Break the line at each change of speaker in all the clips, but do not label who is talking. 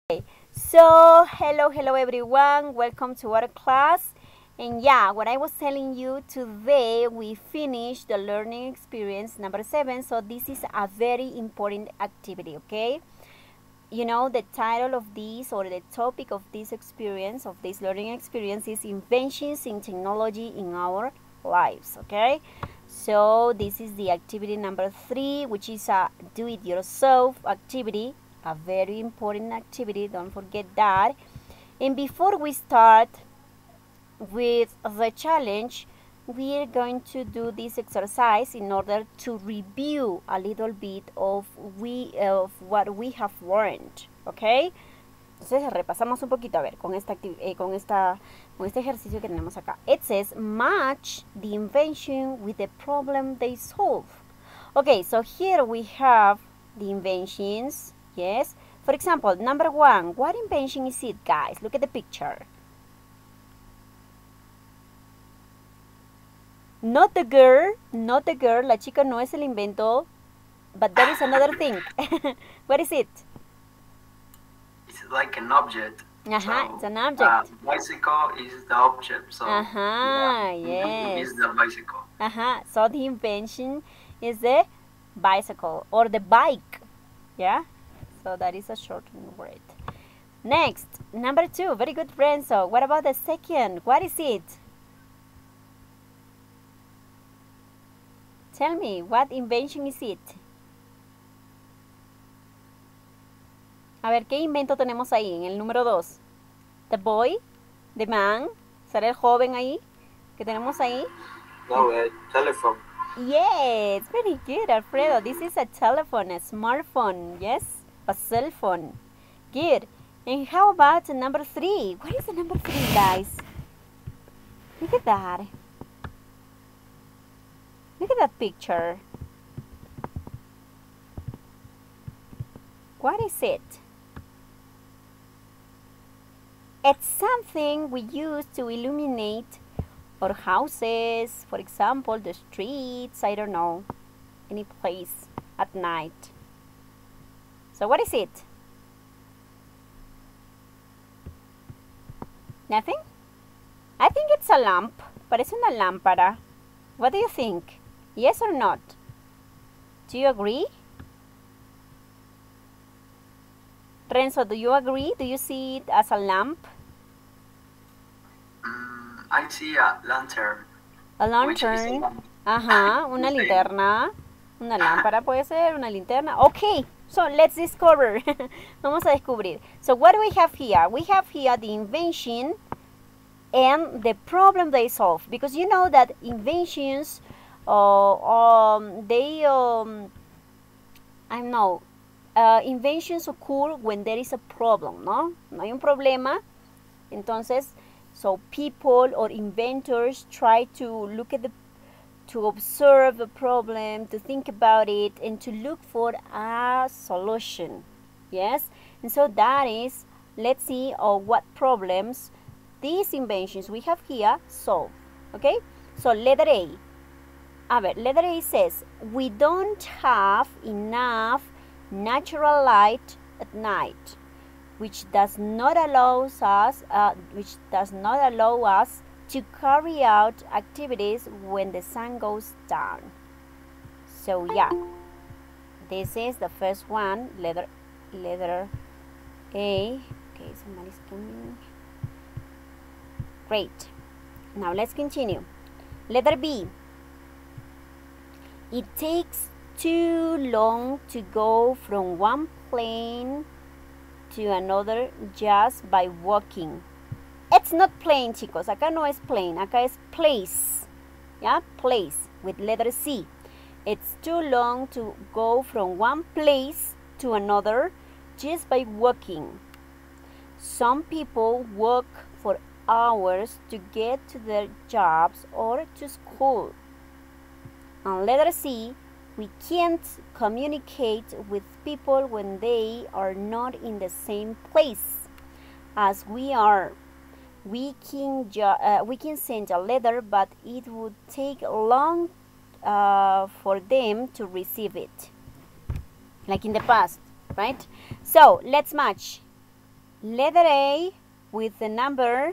So hello everyone, welcome to our class. And yeah, what I was telling you, today we finished the learning experience number 7. So this is a very important activity, okay? You know, the title of this, or the topic of this experience, of this learning experience, is inventions in technology in our lives, okay? So this is the activity number 3, which is a do-it-yourself activity, a very important activity, don't forget that. And before we start with the challenge, we are going to do this exercise in order to review a little bit of what we have learned, okay? Entonces repasamos un poquito, a ver, con este ejercicio que tenemos acá. It says, match the invention with the problem they solve. Okay, so here we have the inventions, yes. For example, number 1, what invention is it, guys? Look at the picture. Not the girl, la chica no es el invento, but there is another thing. What is it?
It's like an object.
So, it's an object.
Bicycle is the object. So
yes.
Is the bicycle.
So the invention is the bicycle or the bike. Yeah. So that is a shortened word. Next, number 2. Very good, friends. So what about the second? What is it? Tell me, what invention is it? A ver, ¿qué invento tenemos ahí en el número 2? The boy, the man, ¿será el joven ahí? ¿Qué tenemos ahí?
No, telephone.
Yes, very good, Alfredo. This is a telephone, a smartphone, yes? A cell phone. Good. And how about number 3? What is the number 3, guys? Look at that. Look at that picture. What is it? It's something we use to illuminate our houses, for example, the streets, I don't know, any place at night. So what is it? Nothing? I think it's a lamp. Parece una lámpara. What do you think? Yes or not? Do you agree? Renzo, do you agree? Do you see it as a lamp?
I see a lantern.
A lantern. Una linterna. Una lámpara puede ser, una linterna. Okay, so let's discover. Vamos a descubrir. So what do we have here? We have here the invention and the problem they solve. Because you know that inventions, inventions occur when there is a problem, ¿no? No hay un problema. Entonces, so people or inventors try to look at to observe the problem, to think about it, and to look for a solution. Yes? And so that is, let's see what problems these inventions we have here solve. Okay? So letter A. Letter A says, we don't have enough natural light at night, which does not allow us to carry out activities when the sun goes down. So yeah, this is the first one, letter A. Okay, somebody's coming. Great. Now let's continue. Letter B. It takes too long to go from one plane to another just by walking. It's not plane, chicos. Acá no es plane. Acá es place. Yeah, place with letter C. It's too long to go from one place to another just by walking. Some people walk for hours to get to their jobs or to school. On letter C, we can't communicate with people when they are not in the same place as we are. We can send a letter, but it would take long for them to receive it, like in the past, right? So let's match. letter A with the number.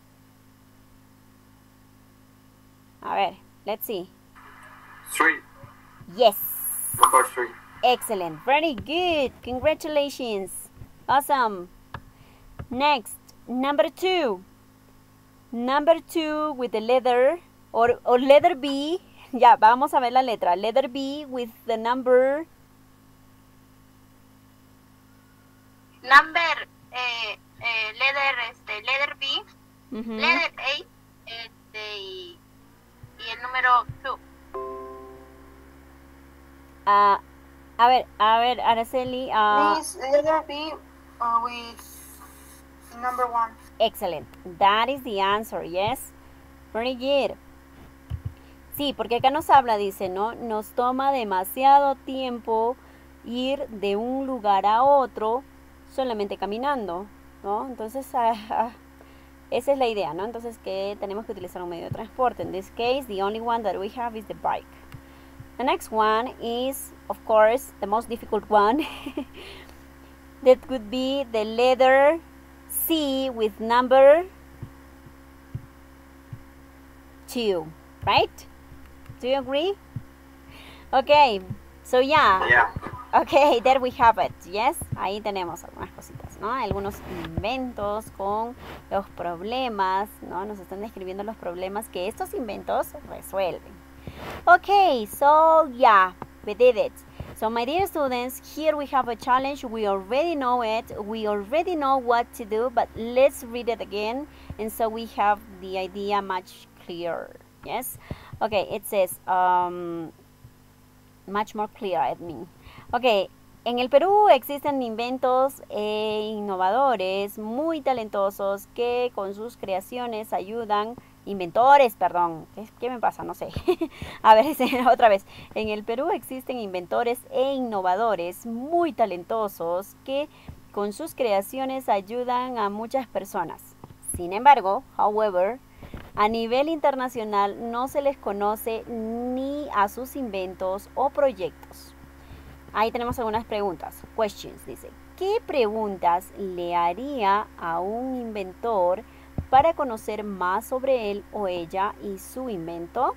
A ver, let's see.
3.
Yes.
Number 3.
Excellent. Very good. Congratulations. Awesome. Next, number 2. Number 2 with the letter or letter B. Ya, vamos a ver la letra. Letter B with the number.
Number, letter B, letter A, y el número 2.
A ver, Araceli.
Please, letter B with number 1.
Excellent. That is the answer, yes. Very good. Sí, porque acá nos habla, dice, ¿no? Nos toma demasiado tiempo ir de un lugar a otro solamente caminando, ¿no? Entonces, esa es la idea, ¿no? Entonces, que tenemos que utilizar un medio de transporte. In this case, the only one that we have is the bike. The next one is, of course, the most difficult one. That could be the letter C with number 2, right? Do you agree? Okay, so yeah.
Yeah.
Okay, there we have it, yes. Ahí tenemos algunas cositas, ¿no? Algunos inventos con los problemas, ¿no? Nos están describiendo los problemas que estos inventos resuelven. Okay, so yeah, we did it. So my dear students, here we have a challenge. We already know it. We already know what to do, but let's read it again. And so we have the idea much clearer, yes? Okay, it says, much more clear, I mean. Ok, en el Perú existen inventos e innovadores muy talentosos que con sus creaciones ayudan, inventores, perdón, ¿qué me pasa? No sé. A ver, otra vez. En el Perú existen inventores e innovadores muy talentosos que con sus creaciones ayudan a muchas personas. Sin embargo, however, a nivel internacional no se les conoce ni a sus inventos o proyectos. Ahí tenemos algunas preguntas. Questions, dice. ¿Qué preguntas le haría a un inventor para conocer más sobre él o ella y su invento?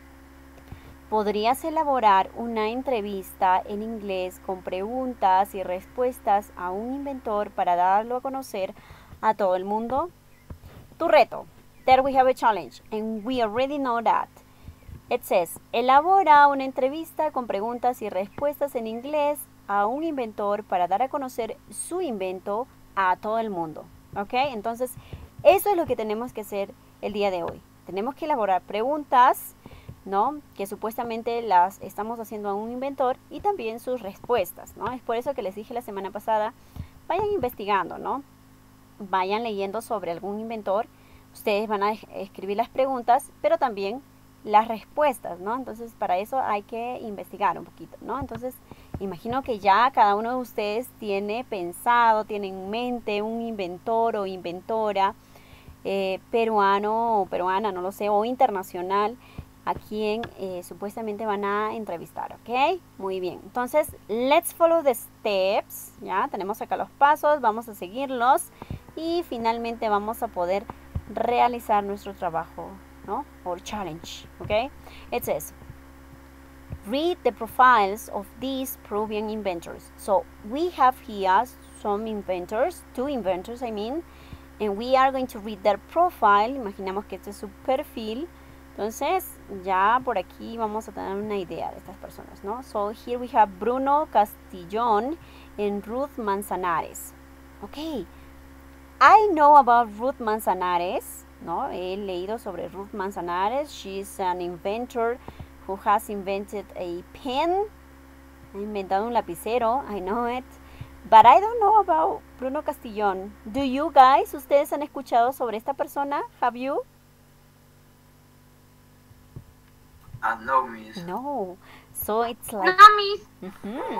¿Podrías elaborar una entrevista en inglés con preguntas y respuestas a un inventor para darlo a conocer a todo el mundo? Tu reto. There we have a challenge, and we already know that. It says, elabora una entrevista con preguntas y respuestas en inglés a un inventor para dar a conocer su invento a todo el mundo. ¿Ok? Entonces, eso es lo que tenemos que hacer el día de hoy. Tenemos que elaborar preguntas, ¿no? Que supuestamente las estamos haciendo a un inventor y también sus respuestas, ¿no? Es por eso que les dije la semana pasada, vayan investigando, ¿no? Vayan leyendo sobre algún inventor. Ustedes van a escribir las preguntas, pero también las respuestas, ¿no? Entonces, para eso hay que investigar un poquito, ¿no? Entonces, imagino que ya cada uno de ustedes tiene pensado, tiene en mente un inventor o inventora peruano o peruana, no lo sé, o internacional, a quien supuestamente van a entrevistar, ¿ok? Muy bien. Entonces, let's follow the steps, ¿ya? Tenemos acá los pasos, vamos a seguirlos y finalmente vamos a poder realizar nuestro trabajo, ¿no? Or challenge, okay? It says, read the profiles of these Peruvian inventors. So we have here some inventors, 2 inventors, I mean, and we are going to read their profile. Imaginamos que este es su perfil. Entonces, ya por aquí vamos a tener una idea de estas personas, ¿no? So here we have Bruno Castillón and Ruth Manzanares. Okay, I know about Ruth Manzanares. No, he leído sobre Ruth Manzanares. She's an inventor who has invented a pen. Ha inventado un lapicero. I know it. But I don't know about Bruno Castillón. Do you guys? ¿Ustedes han escuchado sobre esta persona? Have you?
No, miss.
No. So it's like...
No, miss.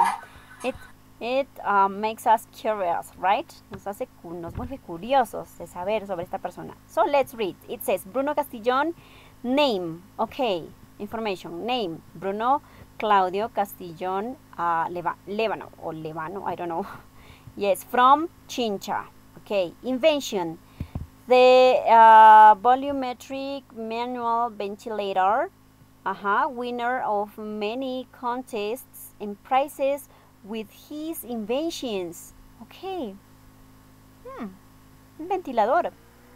It makes us curious, right? Nos vuelve curiosos de saber sobre esta persona. So let's read. It says, Bruno Castillón, name. Okay, information. Name, Bruno Claudio Castillón Levano, I don't know. Yes, from Chincha. Okay, invention. The volumetric manual ventilator. Winner of many contests and prizes with his inventions. Okay. Un ventilador.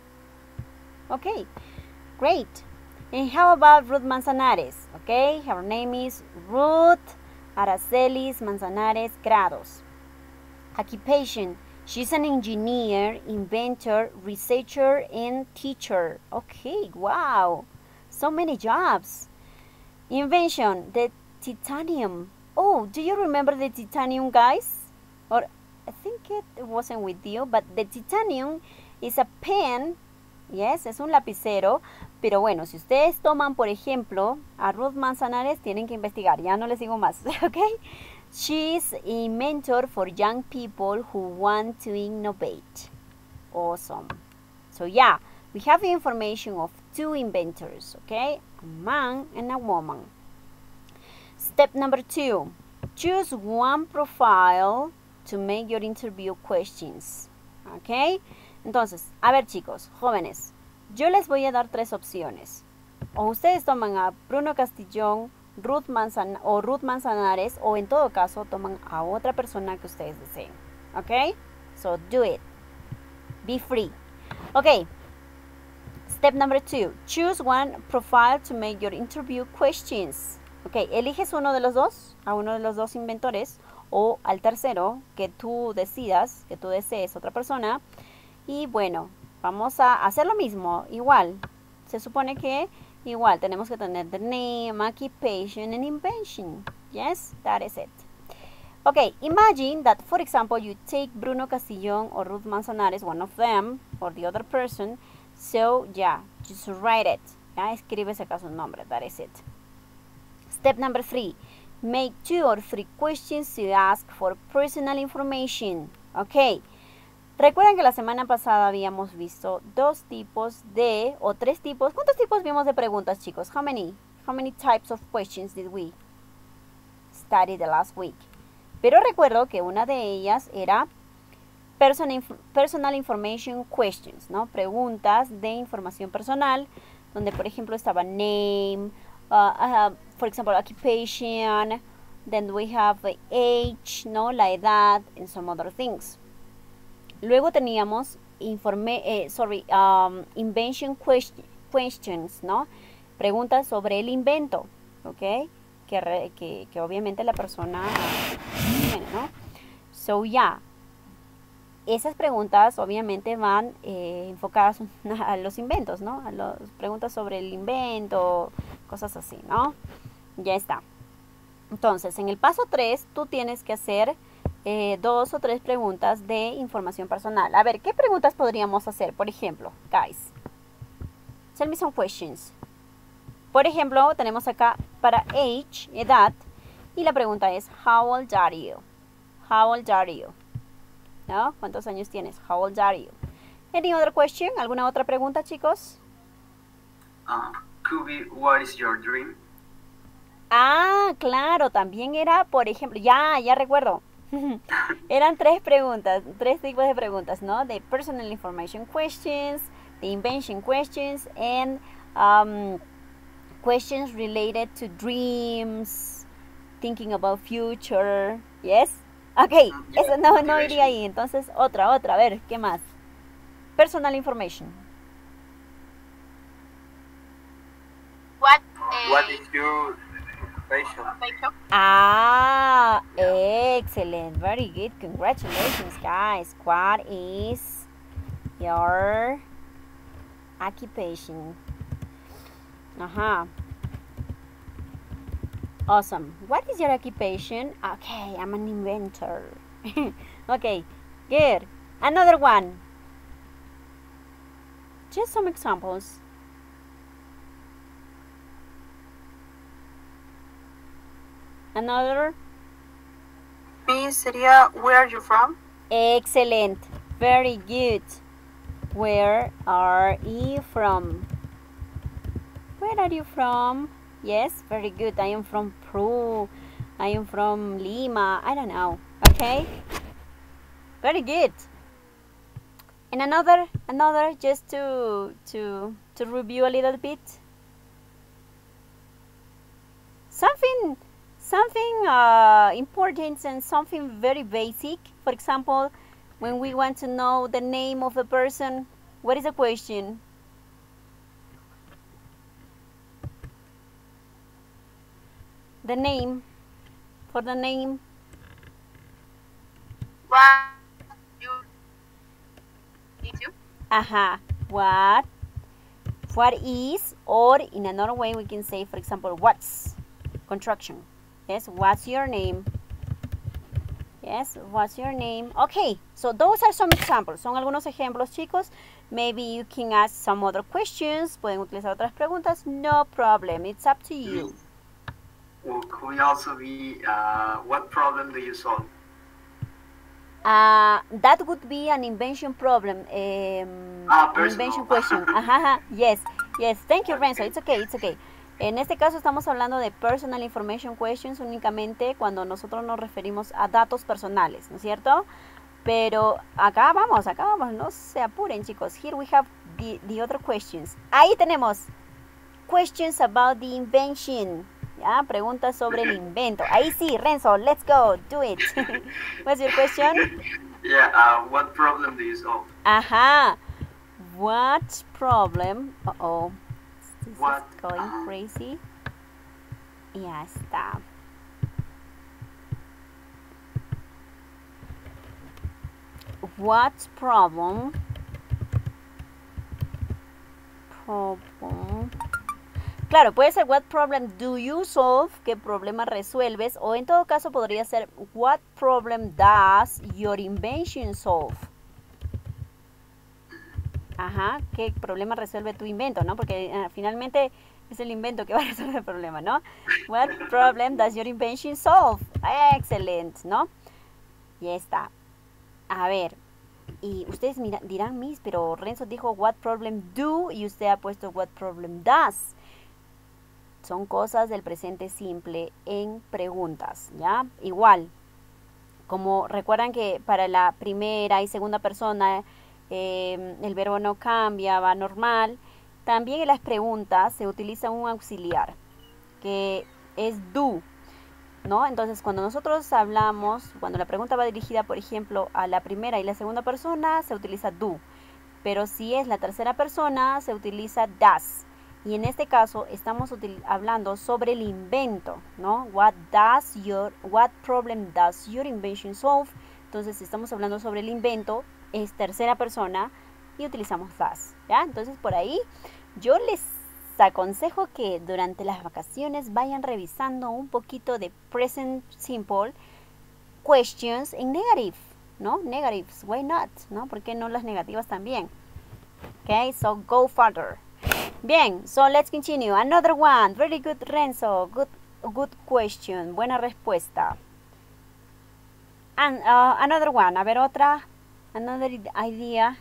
Okay, great. And how about Ruth Manzanares? Okay, her name is Ruth Aracelis Manzanares Grados. Occupation. She's an engineer, inventor, researcher, and teacher. Okay, wow. So many jobs. Invention, the titanium. Oh, do you remember the titanium, guys? Or I think it wasn't with you, but the titanium is a pen. Yes, es un lapicero. Pero bueno, si ustedes toman, por ejemplo, a Ruth Manzanares, tienen que investigar. Ya no les digo más, okay? She's a mentor for young people who want to innovate. Awesome. So yeah, we have the information of two inventors, okay? A man and a woman. Step number 2. Choose one profile to make your interview questions. Okay? Entonces, a ver chicos, jóvenes, yo les voy a dar 3 opciones. O ustedes toman a Bruno Castillón, Ruth Manzanares, o en todo caso toman a otra persona que ustedes deseen. Okay? So do it. Be free. Okay. Step number 2. Choose one profile to make your interview questions. Ok, eliges uno de los dos, a uno de los dos inventores, o al tercero que tú decidas, que tú desees otra persona. Y bueno, vamos a hacer lo mismo, igual. Se supone que igual tenemos que tener the name, occupation, and invention. Yes, that is it. Okay, imagine that, for example, you take Bruno Castillón or Ruth Manzanares, one of them, or the other person. So, yeah, just write it. Ya, escribe ese caso nombre, that is it. Step number 3. Make 2 or 3 questions to ask for personal information. Ok. Recuerden que la semana pasada habíamos visto 2 tipos de, o 3 tipos. ¿Cuántos tipos vimos de preguntas, chicos? How many types of questions did we study the last week? Pero recuerdo que una de ellas era personal information questions, ¿no? Preguntas de información personal, donde por ejemplo estaba name, for example, occupation, then we have the age, ¿no? La edad, and some other things. Luego teníamos invention questions, ¿no? Preguntas sobre el invento, ¿ok? Que obviamente la persona tiene, ¿no? So, yeah. Esas preguntas obviamente van enfocadas a los inventos, ¿no? A las preguntas sobre el invento, cosas así, ¿no? Ya está. Entonces, en el paso 3, tú tienes que hacer 2 o 3 preguntas de información personal. A ver, ¿qué preguntas podríamos hacer? Por ejemplo, guys, tell me some questions. Por ejemplo, tenemos acá para age, edad, y la pregunta es, how old are you? How old are you? ¿No? ¿Cuántos años tienes? How old are you? Any other question? ¿Alguna otra pregunta, chicos?
Could be, what is your dream?
Ah, claro, también era, por ejemplo, ya recuerdo. Eran 3 preguntas, 3 tipos de preguntas, ¿no? The personal information questions, the invention questions, and questions related to dreams, thinking about future, yes? Ok, eso no iría ahí. Entonces, otra. A ver, ¿qué más? Personal information.
What is your occupation?
Ah, excellent. Very good. Congratulations, guys. What is your occupation? Awesome. What is your occupation? Okay, I'm an inventor. Okay, good. Another one. Just some examples. Another.
B sería, where are you from?
Excellent. Very good. Where are you from? Where are you from? Yes, very good. I am from Peru. I am from Lima. I don't know. Okay? Very good. And another just to review a little bit. Something important and something very basic. For example, when we want to know the name of a person, what is the question? The name. For the name.
What you need to?
What is, or in another way we can say, for example, what's. Construction. Yes, what's your name? Yes, what's your name? Okay, so those are some examples. Son algunos ejemplos, chicos. Maybe you can ask some other questions. Pueden utilizar otras preguntas. No problem. It's up to you.
Well, could we also be, what problem do you solve?
That would be an invention problem. An invention question. Yes. Thank you, Renzo. It's okay. En este caso estamos hablando de personal information questions únicamente cuando nosotros nos referimos a datos personales, ¿no es cierto? Pero acá vamos, no se apuren, chicos. Here we have the other questions. Ahí tenemos questions about the invention. ¿Ya? Preguntas sobre el invento. Ahí sí, Renzo, let's go, do it. What's your question?
Yeah, what problem do you solve?
What problem? This
What?
is going crazy. Ya está. What problem? Claro, puede ser what problem do you solve, qué problema resuelves, o en todo caso podría ser what problem does your invention solve. ¿Qué problema resuelve tu invento, no? Porque finalmente es el invento que va a resolver el problema, ¿no? What problem does your invention solve? Excellent, ¿no? Ya está. A ver, y ustedes dirán, Miss, pero Renzo dijo what problem do y usted ha puesto what problem does. Son cosas del presente simple en preguntas, ¿ya? Igual, como recuerdan que para la primera y segunda persona el verbo no cambia, va normal. También en las preguntas se utiliza un auxiliar, que es do, ¿no? Entonces, cuando nosotros hablamos, cuando la pregunta va dirigida, por ejemplo, a la primera y la segunda persona, se utiliza do. Pero si es la tercera persona, se utiliza does. Y en este caso estamos hablando sobre el invento, ¿no? What problem does your invention solve? Entonces estamos hablando sobre el invento, es tercera persona y utilizamos does, ¿ya? Entonces por ahí yo les aconsejo que durante las vacaciones vayan revisando un poquito de present simple questions en negative, ¿no? Negatives, why not? ¿No? ¿Por qué no las negativas también? Okay, so go further. Bien, so let's continue. Another one. Very good, Renzo. Good question. Buena respuesta. And another one. A ver, otra. Another idea.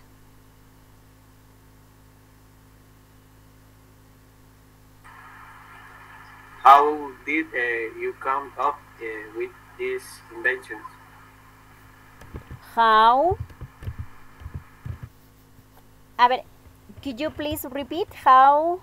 How did you come up with these inventions?
How? A ver, could you please repeat? How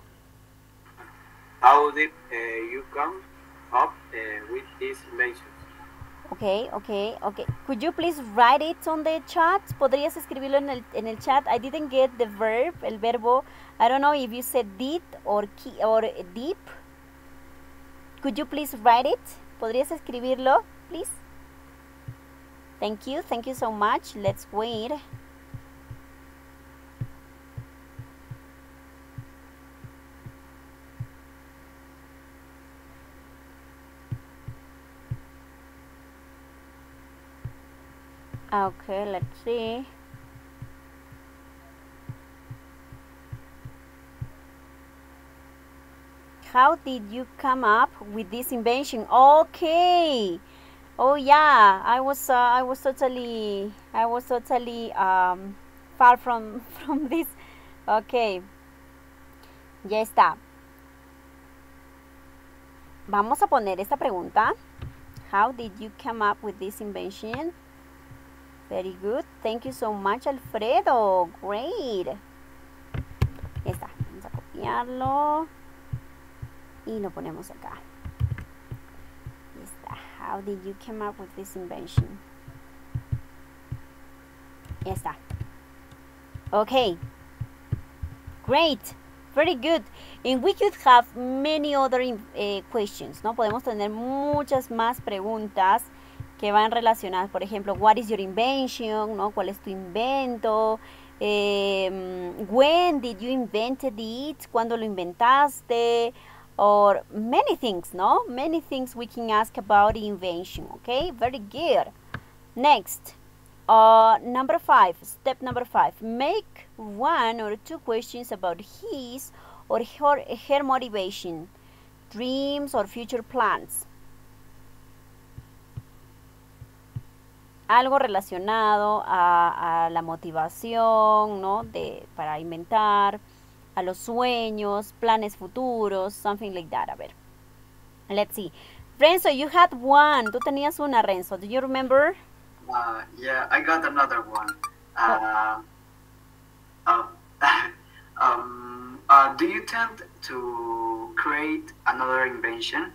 did you come up with these inventions?
Okay. Could you please write it on the chat? ¿Podrías escribirlo en el chat? I didn't get the verb, el verbo. I don't know if you said did or deep. Could you please write it? ¿Podrías escribirlo, please? Thank you so much. Let's wait. Okay, let's see. How did you come up with this invention? Okay. Oh yeah, I was totally far from this. Okay. Ya está. Vamos a poner esta pregunta. How did you come up with this invention? Very good. Thank you so much, Alfredo. Great. Ya está. Vamos a copiarlo. Y lo ponemos acá. Ya está. How did you come up with this invention? Ya está. Okay. Great. Very good. And we could have many other questions, ¿no? Podemos tener muchas más preguntas que van relacionadas. Por ejemplo, what is your invention? ¿No? ¿Cuál es tu invento? When did you invented it? ¿Cuándo lo inventaste? Or many things, ¿no? Many things we can ask about the invention, okay? Very good. Next. Number 5, step number 5. Make 1 or 2 questions about his or her motivation, dreams or future plans. Algo relacionado a la motivación, ¿no? Para inventar, a los sueños, planes futuros, something like that. A ver, let's see. Renzo, you had one. Tú tenías una, Renzo. Do you remember?
Yeah, I got another one. Do you tend to create another invention?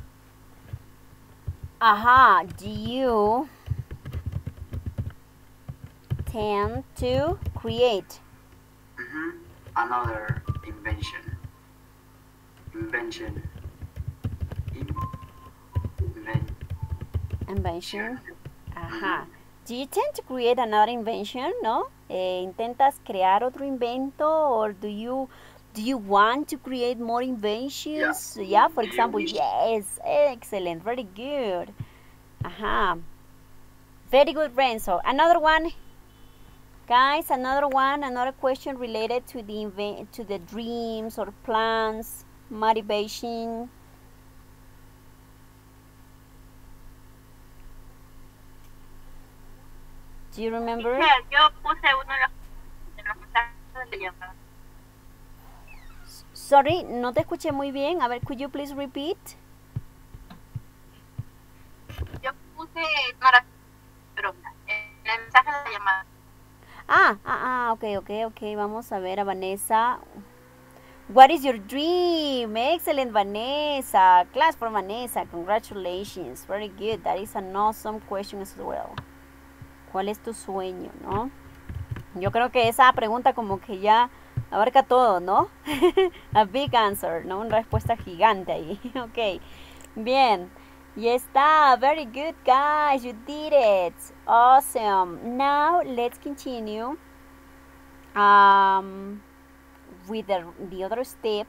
Do you tend to create
another invention? Invention.
Do you tend to create another invention? ¿No? ¿Intentas crear otro invento? Or do you want to create more inventions? Yeah, for example, yes. Excellent. Very good. Very good, Renzo. Another one. Guys, another question related to the dreams or plans, motivation. Do you remember?
Yo puse uno de los mensajes de llamada.
Sorry, no te escuché muy bien. A ver, could you please repeat?
Yo puse pero en el mensaje de llamada.
Okay. Vamos a ver a Vanessa. What is your dream? Excellent, Vanessa. Class for Vanessa. Congratulations. Very good. That is an awesome question as well. ¿Cuál es tu sueño, no? Yo creo que esa pregunta como que ya abarca todo, ¿no? A big answer, ¿no? Una respuesta gigante ahí. Ok. Bien. Y está. Very good, guys. You did it. Awesome. Now, let's continue with the other step.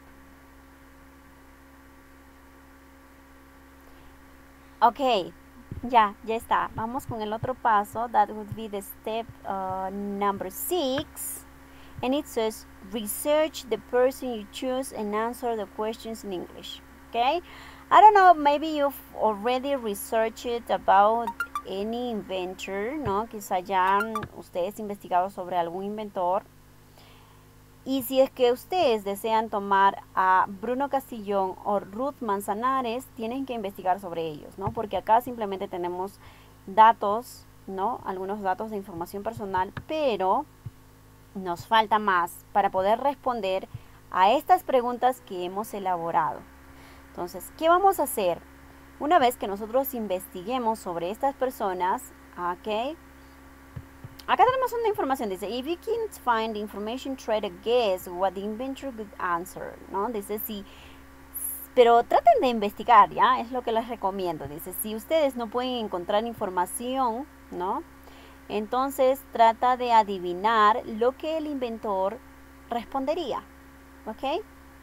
Ok. Ya está. Vamos con el otro paso. That would be the step number 6. And it says, research the person you choose and answer the questions in English. Okay? I don't know, maybe you've already researched about any inventor, ¿no? Quizá ya han ustedes investigado sobre algún inventor. Y si es que ustedes desean tomar a Bruno Castillón o Ruth Manzanares, tienen que investigar sobre ellos, ¿no? Porque acá simplemente tenemos datos, ¿no? Algunos datos de información personal, pero nos falta más para poder responder a estas preguntas que hemos elaborado. Entonces, ¿qué vamos a hacer? Una vez que nosotros investiguemos sobre estas personas, ¿ok? Acá tenemos una información, dice, if you can't find the information, try to guess what the inventor could answer, ¿no? Dice, sí, pero traten de investigar, ¿ya? Es lo que les recomiendo. Dice, si ustedes no pueden encontrar información, ¿no? Entonces, trata de adivinar lo que el inventor respondería, ¿ok?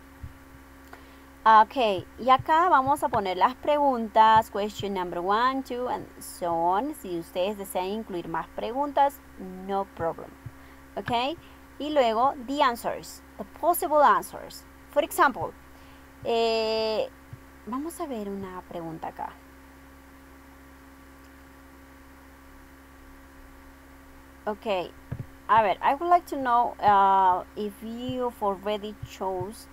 Ok, y acá vamos a poner las preguntas, question number 1, 2, and so on. Si ustedes desean incluir más preguntas, no problem. Ok, y luego the answers, the possible answers. For example, vamos a ver una pregunta acá. Ok, a ver, I would like to know if you've already chose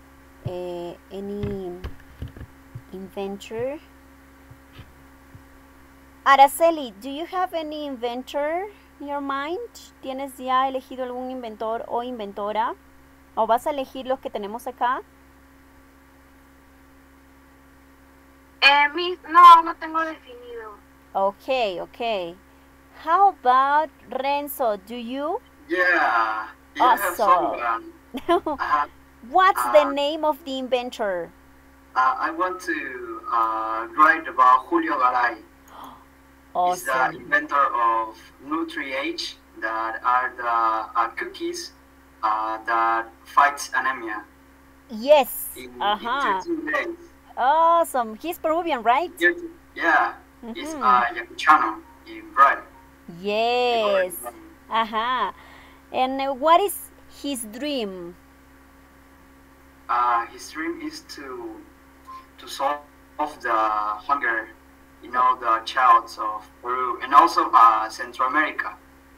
any inventor. Araceli, do you have any inventor? in your mind? ¿Tienes ya elegido algún inventor o inventora? ¿O vas a elegir los que tenemos acá?
No tengo definido.
Okay. How about Renzo? Do you?
Yeah, I have
Awesome.
someone.
What's the name of the inventor?
I want to write about Julio Garay. He's the
Awesome.
inventor of Nutri-H, that are the cookies that fights anemia
Yes.
in
Uh-huh.
13 days.
Awesome. He's Peruvian, right?
Yeah, it's Yacuchano in bread.
Yes. Uh-huh. And what is his dream?
His dream is to solve the hunger, the childs of Peru and also Central America.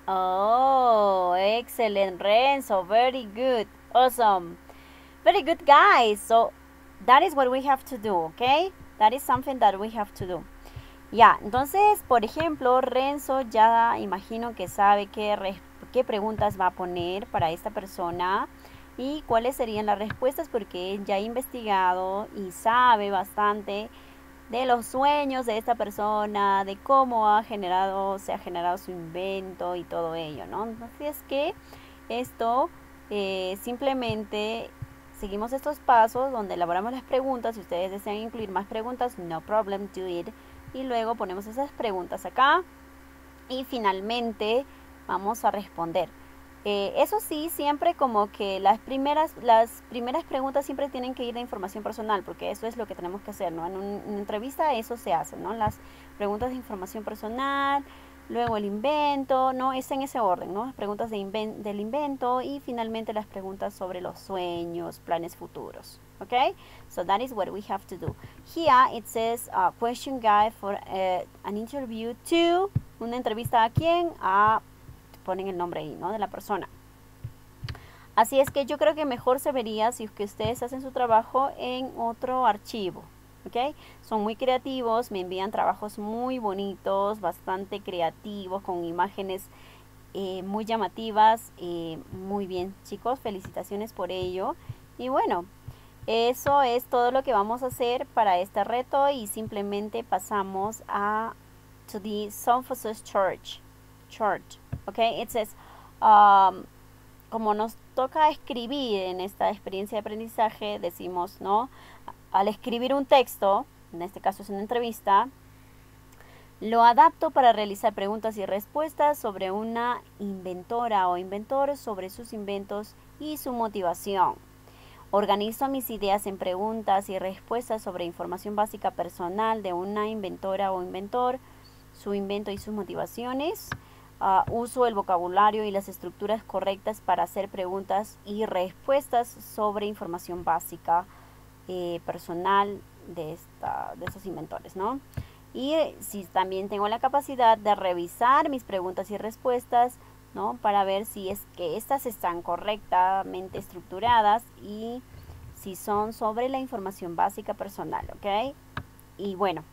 Oh, excellent, Renzo. Very good. Awesome. Very good, guys. So that is what we have to do, okay? That is something that we have to do. Ya, entonces, por ejemplo, Renzo ya imagino que sabe qué preguntas va a poner para esta persona y cuáles serían las respuestas, porque él ya ha investigado y sabe bastante de los sueños de esta persona, de cómo se ha generado su invento y todo ello, ¿no? Así es que esto simplemente seguimos estos pasos donde elaboramos las preguntas. Si ustedes desean incluir más preguntas, no problem, do it. Y luego ponemos esas preguntas acá y finalmente vamos a responder. Eso sí, siempre como que las primeras preguntas siempre tienen que ir de información personal, porque eso es lo que tenemos que hacer, ¿no? En una entrevista eso se hace, ¿no? Las preguntas de información personal, luego el invento, ¿no? Es en ese orden, ¿no? Las preguntas del invento y finalmente las preguntas sobre los sueños, planes futuros. Okay, so that is what we have to do. Here it says question guide for an interview to, una entrevista a quién, ponen el nombre ahí, ¿no? De la persona. Así es que yo creo que mejor se vería si que ustedes hacen su trabajo en otro archivo. ¿Ok? Son muy creativos, me envían trabajos muy bonitos, bastante creativos, con imágenes muy llamativas. Muy bien, chicos, felicitaciones por ello. Y bueno, eso es todo lo que vamos a hacer para este reto y simplemente pasamos to the Synthesis Church. Okay, it says, como nos toca escribir en esta experiencia de aprendizaje, decimos, ¿no? Al escribir un texto, en este caso es una entrevista, lo adapto para realizar preguntas y respuestas sobre una inventora o inventor, sobre sus inventos y su motivación. Organizo mis ideas en preguntas y respuestas sobre información básica personal de una inventora o inventor, su invento y sus motivaciones. Uso el vocabulario y las estructuras correctas para hacer preguntas y respuestas sobre información básica personal de estos inventores, ¿no? Y si también tengo la capacidad de revisar mis preguntas y respuestas, ¿no? Para ver si es que estas están correctamente estructuradas y si son sobre la información básica personal, ¿ok? Y bueno,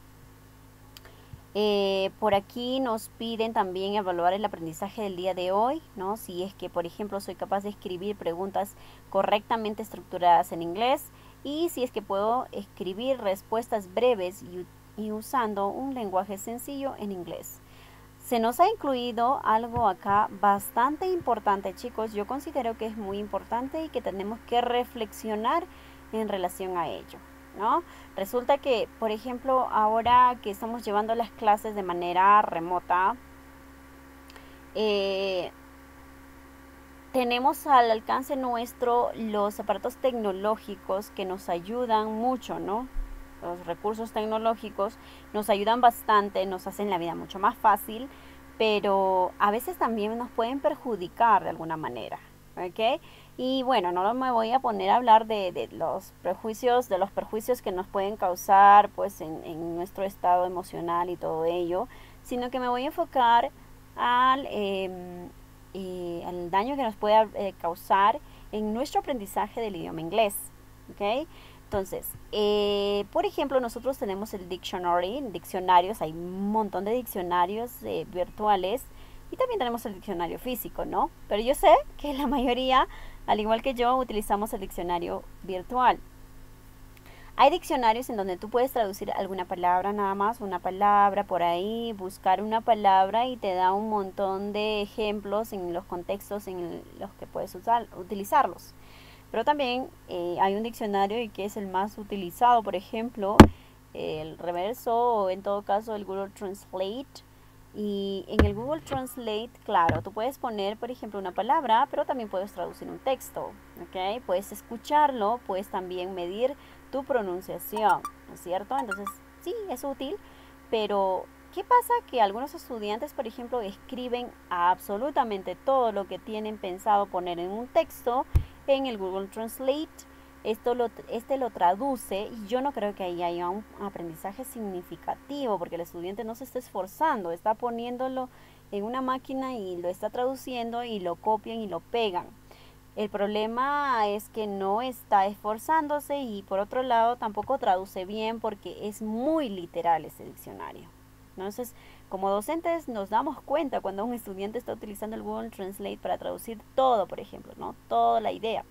por aquí nos piden también evaluar el aprendizaje del día de hoy, ¿no? Si es que, por ejemplo, soy capaz de escribir preguntas correctamente estructuradas en inglés y si es que puedo escribir respuestas breves y usando un lenguaje sencillo en inglés. Se nos ha incluido algo acá bastante importante, chicos. Yo considero que es muy importante y que tenemos que reflexionar en relación a ello, ¿no? Resulta que, por ejemplo, ahora que estamos llevando las clases de manera remota, tenemos al alcance nuestro los aparatos tecnológicos que nos ayudan mucho, ¿no? Los recursos tecnológicos nos ayudan bastante, nos hacen la vida mucho más fácil, pero a veces también nos pueden perjudicar de alguna manera, ¿ok? Y bueno, no me voy a poner a hablar de los perjuicios que nos pueden causar pues en nuestro estado emocional y todo ello, sino que me voy a enfocar al daño que nos puede causar en nuestro aprendizaje del idioma inglés, ¿ok? Entonces, por ejemplo, nosotros tenemos el dictionaries, hay un montón de diccionarios virtuales Y también tenemos el diccionario físico, ¿no? Pero yo sé que la mayoría, al igual que yo, utilizamos el diccionario virtual. Hay diccionarios en donde tú puedes traducir alguna palabra nada más, una palabra por ahí, buscar una palabra y te da un montón de ejemplos en los contextos en los que puedes utilizarlos. Pero también hay un diccionario y que es el más utilizado, por ejemplo, el Reverso o en todo caso el Google Translate. Y en el Google Translate, claro, tú puedes poner, por ejemplo, una palabra, pero también puedes traducir un texto, ¿ok? Puedes escucharlo, puedes también medir tu pronunciación, ¿no es cierto? Entonces, sí, es útil, pero ¿qué pasa? Que algunos estudiantes, por ejemplo, escriben absolutamente todo lo que tienen pensado poner en un texto en el Google Translate. Este lo traduce y yo no creo que ahí haya un aprendizaje significativo porque el estudiante no se está esforzando, está poniéndolo en una máquina y lo está traduciendo y lo copian y lo pegan. El problema es que no está esforzándose y por otro lado tampoco traduce bien porque es muy literal ese diccionario. Entonces, como docentes nos damos cuenta cuando un estudiante está utilizando el Google Translate para traducir todo, por ejemplo, ¿no? Toda la idea.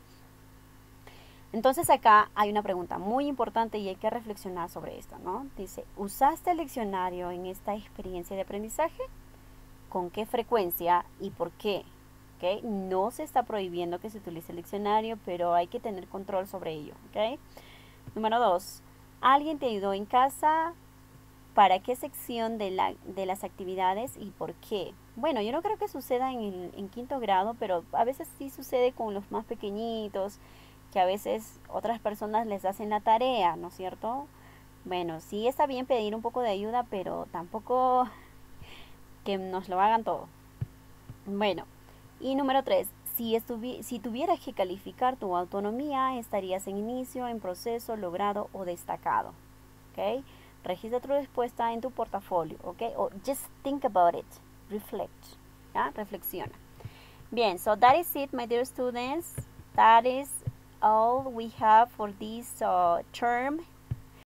Entonces acá hay una pregunta muy importante y hay que reflexionar sobre esto, ¿no? Dice, ¿usaste el diccionario en esta experiencia de aprendizaje? ¿Con qué frecuencia y por qué? ¿Okay? No se está prohibiendo que se utilice el diccionario, pero hay que tener control sobre ello, ¿ok? Número 2. ¿Alguien te ayudó en casa? ¿Para qué sección de las actividades y por qué? Bueno, yo no creo que suceda en quinto grado, pero a veces sí sucede con los más pequeñitos, que a veces otras personas les hacen la tarea, ¿no es cierto? Bueno, sí está bien pedir un poco de ayuda, pero tampoco que nos lo hagan todo. Bueno, y número 3, si tuvieras que calificar tu autonomía, estarías en inicio, en proceso, logrado o destacado. ¿Ok? Registra tu respuesta en tu portafolio. ¿Ok? O just think about it. Reflect. ¿Ya? Reflexiona. Bien, so that is it, my dear students. That is all we have for this term